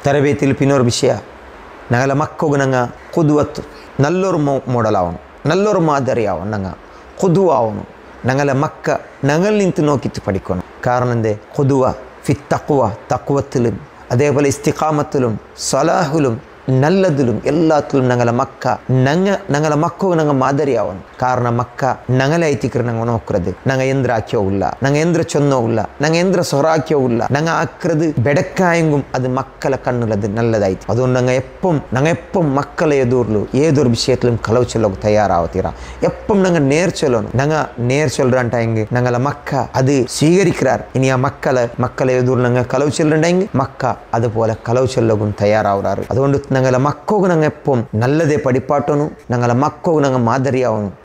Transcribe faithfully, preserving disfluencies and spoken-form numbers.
ತರಬೇತಿಲಿ ಪಿನ್ನೋರು ವಿಷಯ ನಂಗಲ ಮಕ್ಕಳು ನಂಗೆ ಕುದುವತ್ತು ನಲ್ಲೊರು ಮೋಡಲ್ ಅವನು ನಲ್ಲೊರು ಮಾದರಿ ಅವನು ನಂಗೆ ಕುದುವ ಅವನು ನಂಗಲ ಮಕ್ಕ ನಂಗಲ್ ನಿಂತು നോക്കിയിട്ട് പഠിക്കണം കാരണം എന്തേ കുതുവ ഫി തഖ്വ തഖ്വത്തിലും അതേപോലെ ഇസ്തിഖാമത്തിലും സലാഹിലും നല്ലതിലും എല്ലാത്തിലും ഞങ്ങളെ മക്ക ഞങ്ങ ഞങ്ങളെ മക്കൾക്ക് ഞങ്ങൾ മാതരിയാവണം കാരണം മക്ക ഞങ്ങളെ ಐತಿಕ್ರೆ ഞങ്ങൾ നോക്കുന്നത് ഞങ്ങൾ എന്ത്ര ആക്കിയോ ഇല്ല ഞങ്ങൾ എന്ത്ര ചൊന്നോ ഇല്ല ഞങ്ങൾ എന്ത്ര സൊറാക്കിയോ ഇല്ല ഞങ്ങൾ ആക്കുന്നത് ബെടക്കായെങ്കും അത് മക്കളെ കണ്ണുള്ളത് നല്ലതായിട്ട് അതുകൊണ്ട് ഞങ്ങൾ എപ്പം ഞങ്ങൾ എപ്പം മക്കളെ എതിർlu ഏതൊരു വിഷയത്തിലും കളവ് ചൊല്ലാൻ തയ്യാറാവത്തീരാ എപ്പം ഞങ്ങൾ നേർ ചൊല്ലണം ഞങ്ങൾ നേർ ചൊല്ലുണ്ടായെങ്കിൽ ഞങ്ങളെ മക്ക അത് സ്വീകരിക്കാർ ഇനി ആ മക്കളെ മക്കളെ എതിർlu ഞങ്ങൾ കളവ് ചൊല്ലുണ്ടായെങ്കിൽ മക്ക അതുപോലെ കളവ് ചൊല്ലാൻ തയ്യാറാവുറാറ് അതുകൊണ്ട് ഞങ്ങളെ മക്കൾക്ക് ഞങ്ങൾ എപ്പം നല്ലതേ പഠിപ്പാട്ടണം ഞങ്ങളെ മക്കൾക്ക് ഞങ്ങൾ മാതരിയാവണം